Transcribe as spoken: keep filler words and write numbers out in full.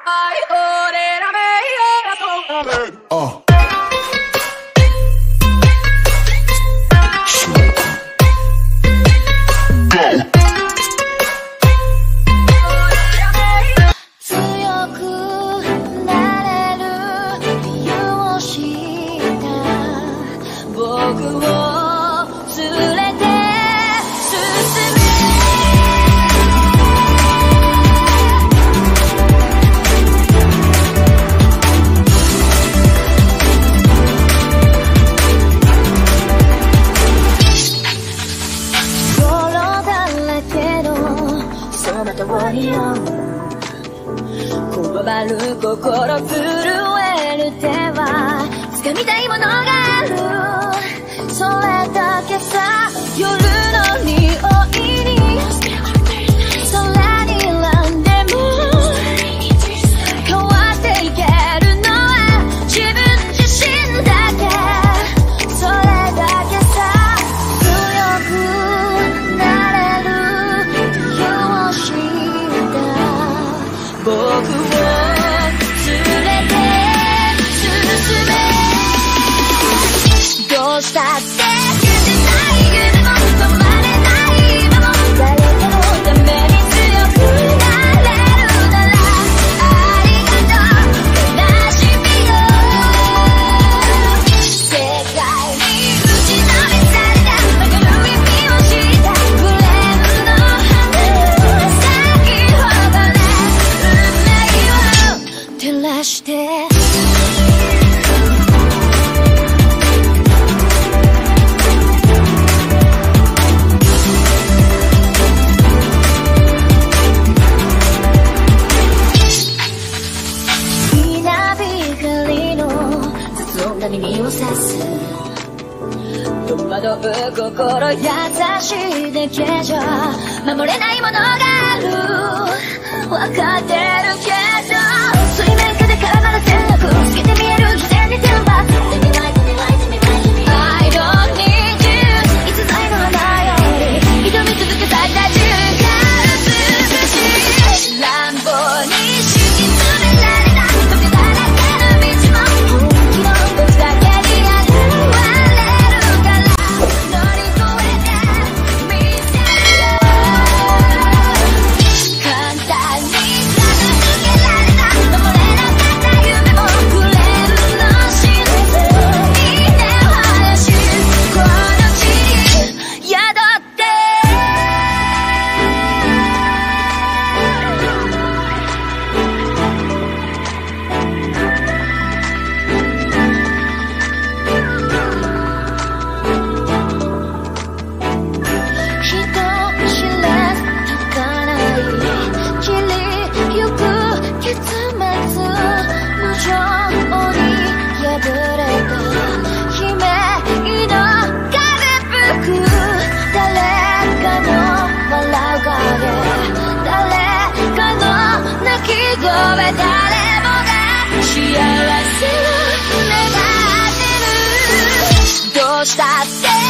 Oh. 心震える手は掴みたいものがある。それだけさ。夜の匂いに空に選んでも変わっていけるのは自分自身だけ。それだけさ。強くなれる理由を知った僕をどうしたって消せない夢も止まれない今も誰かのために強くなれるならありがとう悲しみよ。世界に打ちのめされた曲がる意味を知ったフレームの花咲き誇れ運命を照らして耳をさす戸惑う心優しいだけじゃ守れないものがある。分かってるけど水面下で絡まる戦略透けて見える偽善に天馬 I don't need you いつさえの花より挑み続けたい自由が美しい乱暴に敷き詰められた時だらけの道も誰もが幸せを願ってる。どうしたって